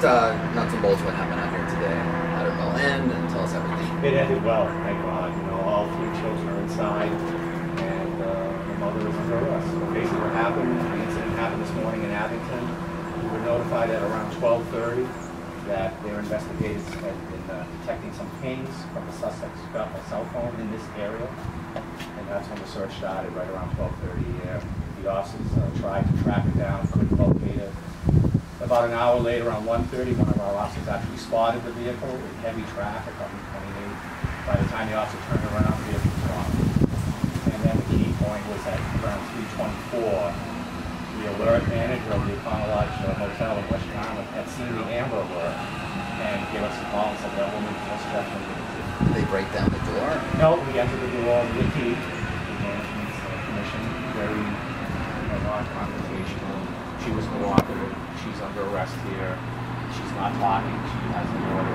nuts and bolts what happened out here today. How did it all end? And tell us everything. It ended well, thank God. You know, all 3 children are inside, and the mother is under arrest. So basically what happened, the incident happened this morning in Abington. We were notified at around 12:30 that their investigators had been detecting some pings from the suspect's cell phone in this area. And that's when the search started, right around 12:30. The officers tried to track it down, couldn't locate it. About an hour later, around 1:30, one of our officers actually spotted the vehicle in heavy traffic on 28. By the time the officer turned around, the vehicle was gone. And then the key point was at around 3:24, the alert manager of the Motel in West Yarmouth had seen the Amber alert and gave us a call and said that woman was definitely guilty. Did they break down the door? No, we entered the door with a key. The management's commission, very non-confrontational. She was cooperative. She's under arrest here. She's not talking. She has an order.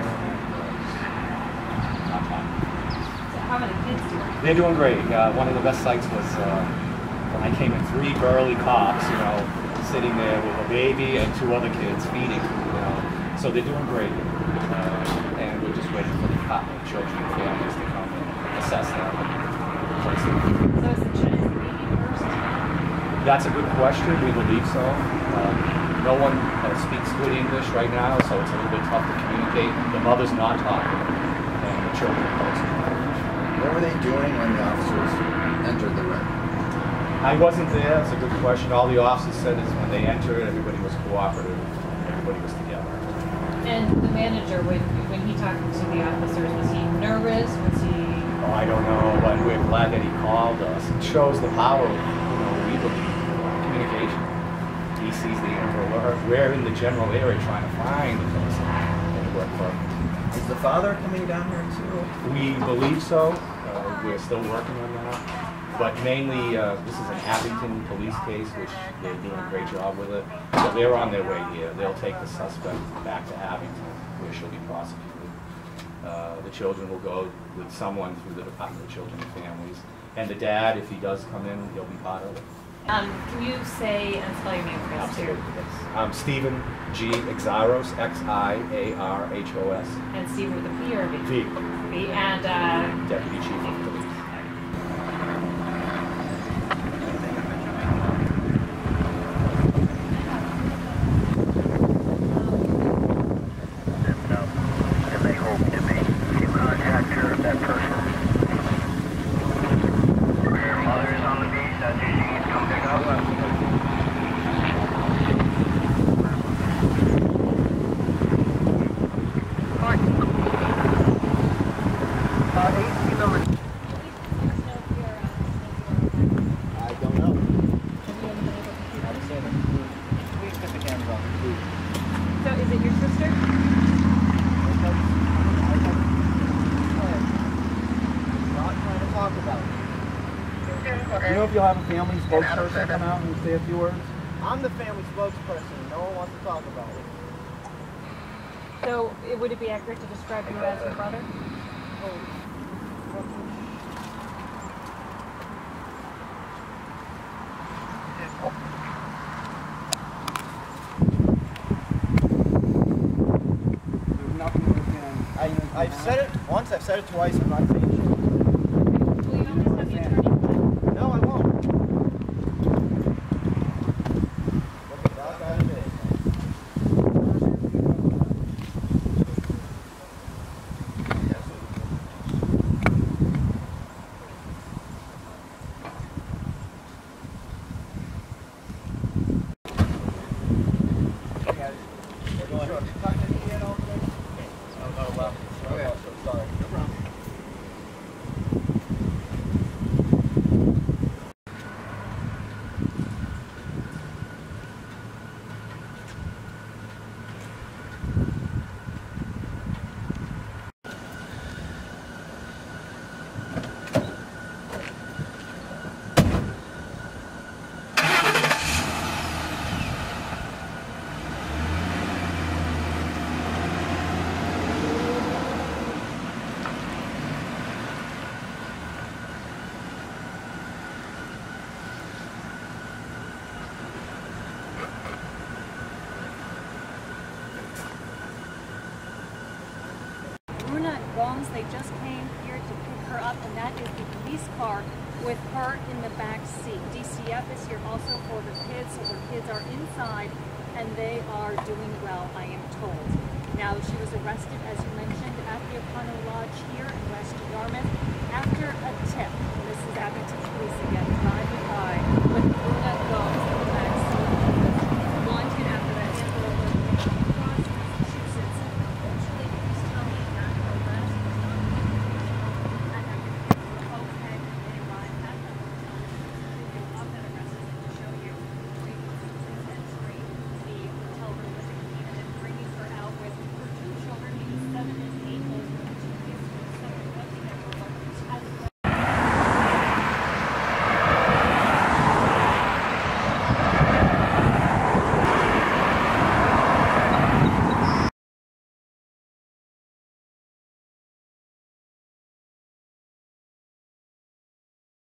Not talking. So how are the kids doing? They're doing great. One of the best sights was when I came in, 3 burly cops, you know, sitting there with a baby and 2 other kids feeding. You know, so they're doing great. And we're just waiting for the Department of Children and Families to come and assess them. So is the baby first? That's a good question. We believe so. No one speaks good English right now, so it's a little bit tough to communicate. The mother's not talking, and the children are close. What were they doing when the officers entered the room? I wasn't there. It's a good question. All the officers said is when they entered, everybody was cooperative. Everybody was together. And the manager, when he talked to the officers, was he nervous? Was he? Oh, I don't know, but we're glad that he called us. It shows the power of, we believe, communication. He sees the Amber alert. We're in the general area trying to find the person and work for him. Is the father coming down here too? We believe so. We're still working on that. But mainly, this is an Abington police case, which they're doing a great job with it. So they're on their way here. They'll take the suspect back to Abington, where she'll be prosecuted. The children will go with someone through the Department of Children and Families. And the dad, if he does come in, he'll be part of it. Can you say and spell your name for us too? Absolutely, yes. I'm Stephen G. Exaros, X-I-A-R-H-O-S. And Steve with a P or a V? V. V. And Deputy Chief of Police. You know if you'll have a family spokesperson come out and say a few words? I'm the family spokesperson. No one wants to talk about it. so, would it be accurate to describe you as your brother? I've said it once, I've said it twice, I'm not saying shit. Will you always have the attorney? No, I won't. Look at that guy today. Gomes. They just came here to pick her up, and that is the police car with her in the back seat. DCF is here also for the kids, so their kids are inside, and they are doing well, I am told. Now, she was arrested, as you mentioned, at the O'Connor Lodge here in West Yarmouth after a tip. This is Abington Police again, driving by with Bruna Gomes.